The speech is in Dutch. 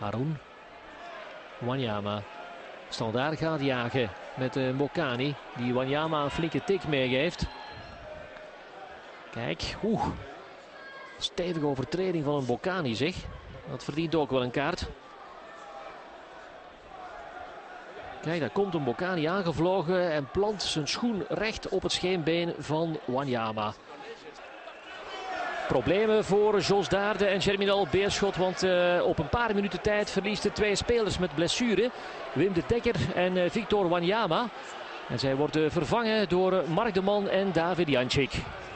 Haroun. Wanyama. Standaard gaat jagen met Mbokani. Die Wanyama een flinke tik meegeeft. Kijk, stevige overtreding van een Mbokani zeg. Dat verdient ook wel een kaart. Kijk, daar komt een Mbokani aangevlogen en plant zijn schoen recht op het scheenbeen van Wanyama. Problemen voor Jos Daerde en Germinal Beerschot, want op een paar minuten tijd verliest de 2 spelers met blessure. Wim de Dekker en Victor Wanyama. En zij worden vervangen door Mark de Man en David Jančík.